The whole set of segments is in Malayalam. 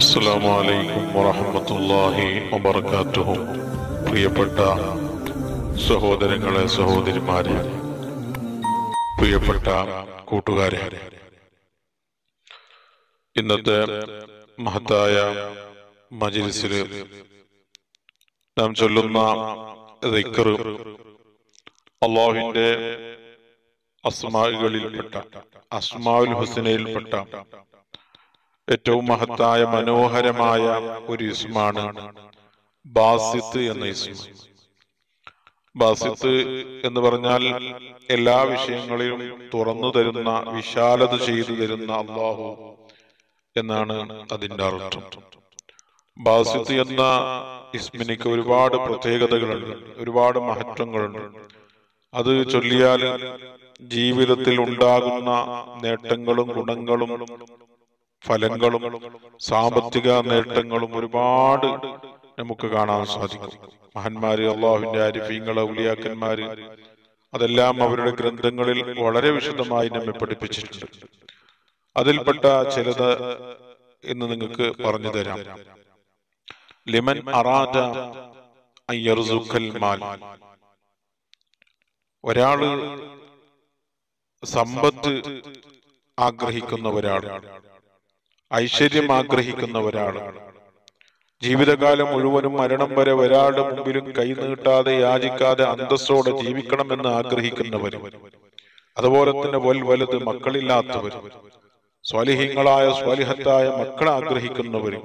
അസ്സലാമു അലൈക്കും വറഹ്മത്തുള്ളാഹി വബറകാതുഹു. പ്രിയപ്പെട്ട സഹോദരങ്ങളെ, സഹോദരിമാരെ, പ്രിയപ്പെട്ട കൂട്ടുകാരെ, ഇന്നത്തെ മഹത്തായ മജ്‌ലിസിൽ നാം ചൊല്ലുന്ന ദിക്ർ അല്ലാഹുവിന്റെ അസ്മാഉകളിൽപ്പെട്ട അസ്മാഉൽ ഹുസ്നയിൽപ്പെട്ട ഏറ്റവും മഹത്തായ മനോഹരമായ ഒരു ഇസ്മാണ് ബാസിത്ത് എന്ന ഇസ്മ. ബാസിത്ത് എന്ന് പറഞ്ഞാൽ എല്ലാ വിഷയങ്ങളെയും തുറന്നു തരുന്ന, വിശാലത ചെയ്തു തരുന്ന അല്ലാഹു എന്നാണ് അതിന്റെ അർത്ഥം. ബാസിത്ത് എന്ന ഇസ്മിനിക്ക് ഒരുപാട് പ്രത്യേകതകളുണ്ട്, ഒരുപാട് മഹത്വങ്ങളുണ്ട്. അത് ചൊല്ലിയാൽ ജീവിതത്തിൽ ഉണ്ടാകുന്ന നേട്ടങ്ങളും ഗുണങ്ങളും ഫലങ്ങളും സാമ്പത്തിക നേട്ടങ്ങളും ഒരുപാട് നമുക്ക് കാണാൻ സാധിക്കും. മഹാന്മാര്, അള്ളാഹുവിന്റെ ആരിഫീങ്ങൾ, ഔലിയാക്കന്മാര്, അതെല്ലാം അവരുടെ ഗ്രന്ഥങ്ങളിൽ വളരെ വിശദമായി നമ്മെ പഠിപ്പിച്ചിട്ടുണ്ട്. അതിൽപ്പെട്ട ചിലത് ഇന്ന് നിങ്ങൾക്ക് പറഞ്ഞു തരാം. ലിമൻ അറാദ അൻ യർസുഖൽ മാൽ, ഒരാള് സമ്പത്ത് ആഗ്രഹിക്കുന്ന ഒരാള്, ഐശ്വര്യം ആഗ്രഹിക്കുന്ന ഒരാള്, ജീവിതകാലം മുഴുവനും മരണം വരെ ഒരാളുടെ മുമ്പിലും കൈനീട്ടാതെ യാചിക്കാതെ അന്തസ്സോടെ ജീവിക്കണമെന്ന് ആഗ്രഹിക്കുന്നവരും, അതുപോലെ തന്നെ വലുത് മക്കളില്ലാത്തവരും, സ്വാലിഹീങ്ങളായ സ്വാലിഹത്തായ മക്കളെ ആഗ്രഹിക്കുന്നവരും,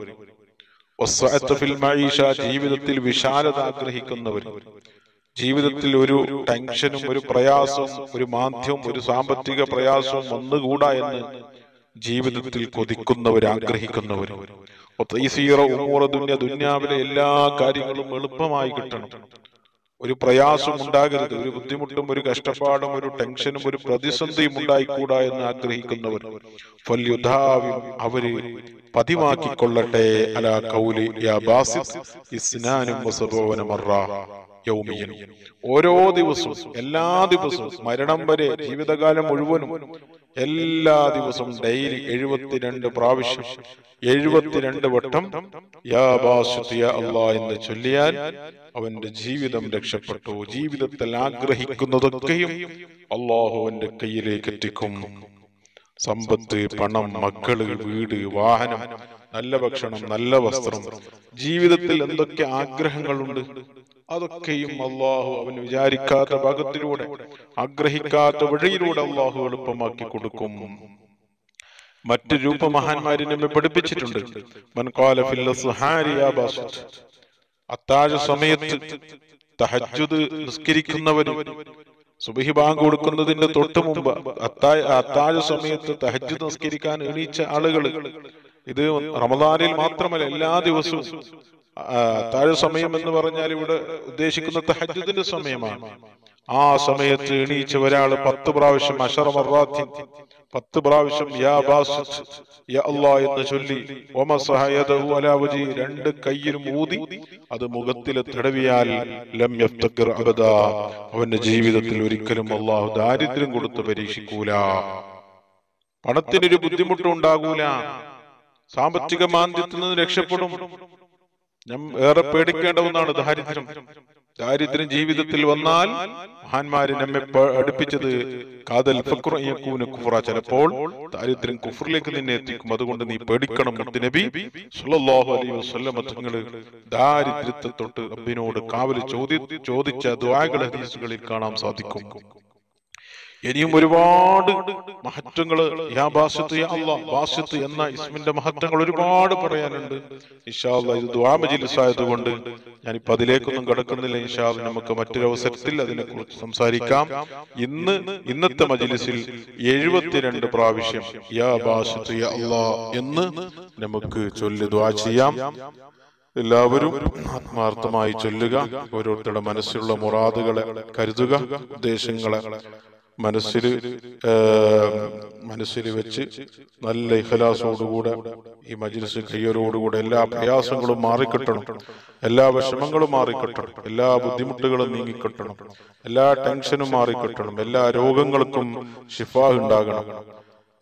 ജീവിതത്തിൽ വിശാലത ആഗ്രഹിക്കുന്നവരും, ജീവിതത്തിൽ ഒരു ടെൻഷനും ഒരു പ്രയാസവും ഒരു മാന്ദ്യവും ഒരു സാമ്പത്തിക പ്രയാസവും ഒന്നുകൂടാ എന്ന് ജീവിതത്തിൽ കൊതിക്കുന്നവർ, ആഗ്രഹിക്കുന്നവർ, ദുന്യാവിലെ എല്ലാ കാര്യങ്ങളും എളുപ്പമായി കിട്ടണം, ഒരു പ്രയാസം ഉണ്ടാകരുത്, ഒരു ബുദ്ധിമുട്ടും ഒരു കഷ്ടപ്പാടും ഒരു ടെൻഷനും ഒരു പ്രതിസന്ധിയും ഉണ്ടായിക്കൂടാ എന്ന് ആഗ്രഹിക്കുന്നവർ അവര് പതിവാക്കിക്കൊള്ളട്ടെ അലാ ഖൗലി യാ ബാസിത്ത് ഇസ്നാനും വസബൂന മറ യൗമിയൻ. ഓരോ ദിവസവും, എല്ലാ ദിവസവും, മരണം വരെ, ജീവിതകാലം മുഴുവനും, എല്ലാ ദിവസവും ഡെയിലി 72 പ്രാവശ്യം 72 വട്ടം യാ ബാസിത്ത് യാ അല്ലാഹ് എന്ന് ചൊല്ലിയാൽ അവന്റെ ജീവിതം രക്ഷപ്പെട്ടു. ജീവിതത്തിൽ ആഗ്രഹിക്കുന്നതൊക്കെയും അല്ലാഹു അവന്റെ കയ്യിലേക്ക് എത്തിക്കും. സമ്പത്ത്, പണം, മക്കള്, വീട്, വാഹനം, നല്ല ഭക്ഷണം, നല്ല വസ്ത്രം, ജീവിതത്തിൽ എന്തൊക്കെ ആഗ്രഹങ്ങളുണ്ട് അതൊക്കെയും അള്ളാഹു അവന് വിചാരിക്കാത്ത ഭാഗത്തിലൂടെ, ആഗ്രഹിക്കാത്ത വഴിയിലൂടെ അള്ളാഹു എളുപ്പമാക്കി കൊടുക്കും. മറ്റു രൂപ മഹാന്മാരെ നമ്മെ പഠിപ്പിച്ചിട്ടുണ്ട്. മൻ ഖാല ഫിൽ അസ്ഹാരി യാ ബാസിത്ത്, അത്താഴ സമയത്ത് തഹജ്ജുദ് നിസ്കരിക്കുന്നവരും, സുബ്ഹി ബാങ്ക് കൊടുക്കുന്നതിന്റെ തൊട്ട് മുമ്പ് അത്താഴ സമയത്ത് തഹജ്ജുദ് നിസ്കരിക്കാൻ എണീച്ച ആളുകൾ, ഇത് റമദാനിൽ മാത്രമല്ല എല്ലാ ദിവസവും. അത്താഴ സമയം എന്ന് പറഞ്ഞാൽ ഇവിടെ ഉദ്ദേശിക്കുന്ന തഹജ്ജുദിന്റെ സമയമാണ്. ആ സമയത്ത് എണീച്ച ഒരാള് 10 പ്രാവശ്യം 10 പ്രാവശ്യം യാ ബാസിത്ത് യാ അല്ലാഹ് എന്ന് ചൊല്ലി വമസഹ യദഹു അലാ വജി, 2 കൈയിലും ഊതി അത് മുഖത്തിൽ തടവിയാൽ ലം യഫ്തഖിർ അബദാ, അവന്റെ ജീവിതത്തിൽ ഒരിക്കലും അല്ലാഹു ദാരിദ്ര്യം കൊടുത്ത് പരീക്ഷിക്കൂല, പണത്തിനൊരു ബുദ്ധിമുട്ടും ഉണ്ടാകൂല, സാമ്പത്തിക മാന്ദ്യത്തിൽ നിന്ന് രക്ഷപ്പെടും. ഏറെ പേടിക്കേണ്ട ഒന്നാണ് ദാരിദ്ര്യം. ദാരിദ്ര്യം ജീവിതത്തിൽ വന്നാൽ മഹാന്മാര് നമ്മെ അടുപ്പിച്ചത് കാതൽ ഫഖ്റു യകൂന കുഫ്റ, ചിലപ്പോൾ ദാരിദ്ര്യം കുഫറിലേക്ക് നിന്നെ എത്തിക്കും. അതുകൊണ്ട് നീ പേടിക്കണം. നബി സല്ലല്ലാഹു അലൈഹി വസല്ലം തങ്ങൾ ദാരിദ്ര്യത്തെ തൊട്ട് റബ്ബിനോട് കാവൽ ചോദിച്ച ദുആകൾ ഹദീസുകളിൽ കാണാൻ സാധിക്കും. ഇനിയും ഒരുപാട് മഹത്വങ്ങള് യാ ബാസിത്ത് യാ അല്ലാഹ്, ബാസിത്ത് എന്ന ഇസ്മിന്റെ മഹത്വങ്ങൾ ഒരുപാട് പറയാനുണ്ട്. ഇൻഷാ അല്ലാഹ് ഇത് ദുആ മജ്‌ലിസ് ആയതുകൊണ്ട് ഞാനിപ്പോ അതിലേക്കൊന്നും കടക്കുന്നില്ല. ഇൻഷാ അല്ലാഹ് നമുക്ക് മറ്റൊരു അവസരത്തിൽ അതിനെ കുറിച്ച് സംസാരിക്കാം. ഇന്നത്തെ മജ്‌ലിസിൽ 72 പ്രാവശ്യം യാ ബാസിത്ത് യാ അല്ലാഹ് എന്ന് നമുക്ക് ചൊല്ലി ദുആ ചെയ്യാം. എല്ലാവരും ആത്മാർത്ഥമായി ചൊല്ലുക. ഓരോരുത്തരുടെ മനസ്സിലുള്ള മുറാദുകളെ കരുതുക, ഉദ്ദേശങ്ങളെ മനസ്സിൽ വെച്ച് നല്ല ഇഖ്ലാസോടുകൂടെ ഈ മജ്‌ലിസ് കയ്യലോടുകൂടെ എല്ലാ പ്രയാസങ്ങളും മാറിക്കിട്ടണം, എല്ലാ വിഷമങ്ങളും മാറിക്കിട്ടണം, എല്ലാ ബുദ്ധിമുട്ടുകളും നീങ്ങിക്കിട്ടണം, എല്ലാ ടെൻഷനും മാറിക്കിട്ടണം, എല്ലാ രോഗങ്ങൾക്കും ശിഫാ ഉണ്ടാകണം,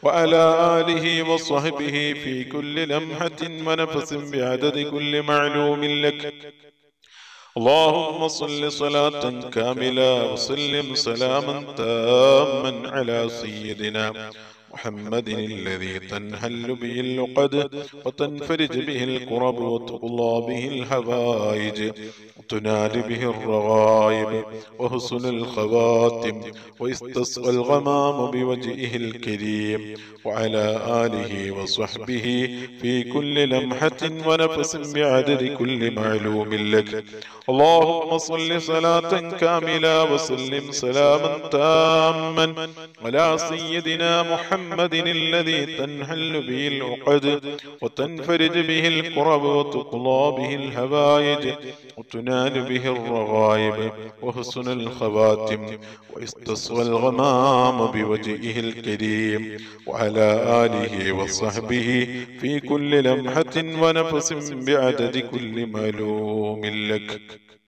وعلى آله وصحبه في كل لمحة ونفس بعدد كل معلوم لك. اللهم صل صلاة كاملة وسلم سلاما تاما على سيدنا محمد الذي تنحل به العقد وتنفرج به الكرب وتقضى به الحوائج وتنال به الرغائب وحسن الخواتم ويستسقى الغمام بوجهه الكريم وعلى آله وصحبه في كل لمحة ونفس بعدد كل معلوم لك. اللهم صل صلاة كاملة وسلم سلاما تاما على سيدنا محمد الذي تنحل به العقد وتنفرج به الكرب وتقضى به الحوائج وتنال به الرغائب وحسن الخواتم ويستصغى الغمام بوجهه الكريم وعلى آله وصحبه في كل لمحة ونفس بعدد كل معلوم لك.